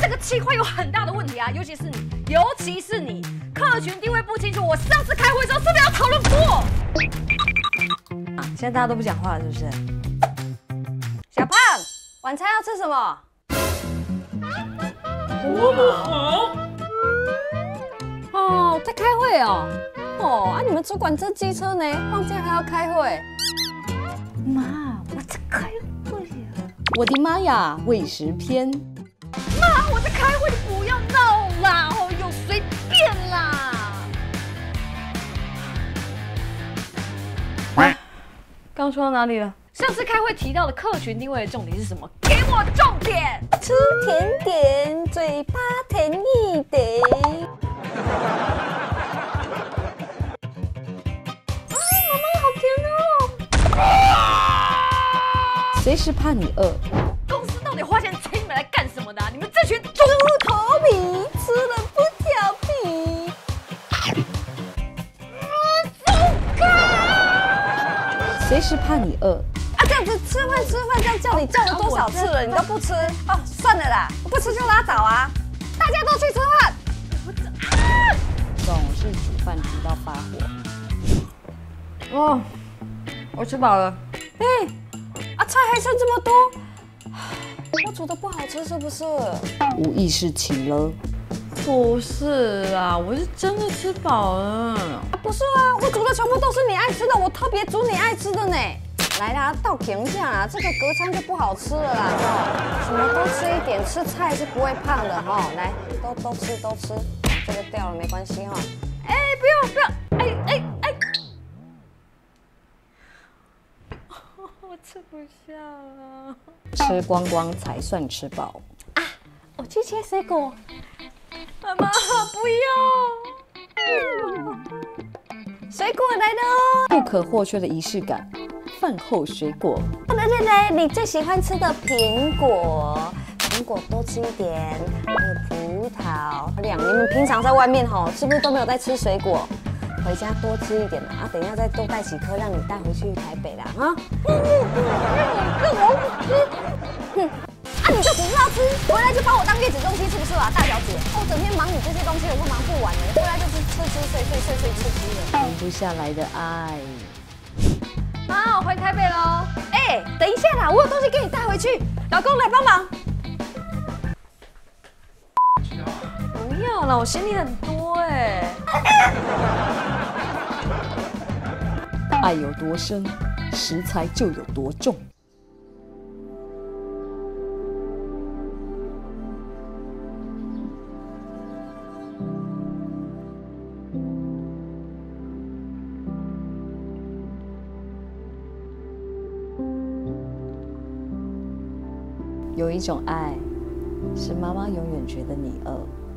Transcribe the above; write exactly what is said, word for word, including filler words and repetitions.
个企划有很大的问题啊，尤其是你，尤其是你，客群定位不清楚。我上次开会的时候是不是有讨论过？啊，现在大家都不讲话了，是不是？小胖，晚餐要吃什么？ 我不好。 哦，在开会哦。哦，啊，你们主管真机车呢，放假还要开会。妈，我在开会呀！ 我的妈呀，喂食篇。 妈，我在开会，你不要闹啦！哦哟，随便啦。刚说到哪里了？上次开会提到的客群定位的重点是什么？给我重点！ 吃甜点，嘴巴甜一点。 哎，妈妈好甜哦！ 随时怕你饿。 公司到底花钱请你们来干什么的、啊？你们这群猪头皮，吃了不调皮。随时怕你饿。 啊，这样子吃饭吃饭，这样叫你叫了多少次了，你都不吃？哦，算了啦，不吃就拉倒啊！大家都去吃饭。啊！ 总是煮饭煮到发火。 哦，我吃饱了。哎、欸，啊，菜还剩这么多，我煮的不好吃是不是？ 无意识请了。 不是啦，我是真的吃饱了。啊，不是啊，我煮的全部都是你爱吃的，我特别煮你爱吃的呢。来啦，倒停一下啦，这个隔餐就不好吃了啦。哦，什么都吃一点，吃菜是不会胖的哈。哦，来，都都吃都吃，这个掉了没关系哈。哎，不要不要，哎哎哎，我吃不下了。 吃光光才算吃饱。 啊，我去切水果。妈妈，不要！水果来了， 不可或缺的仪式感。饭后水果， 来来来，你最喜欢吃的苹果，苹果多吃一点，还有葡萄。两，你们平常在外面吼，是不是都没有在吃水果？回家多吃一点啦，啊，等一下再多带几颗，让你带回去台北啦，啊！更好吃。啊，你就只知道吃，回来就把我当月子中心，是不是啊，大小姐？我整天忙你这些东西，我都忙不完的，回来就是吃吃睡睡睡睡吃吃的， 停不下来的爱。 妈，我回台北喽。哎、欸，等一下啦，我有东西给你带回去。老公来帮忙。不要了，我行李很多哎、欸。 爱有多深，食材就有多重。有一种爱，是妈妈永远觉得你饿。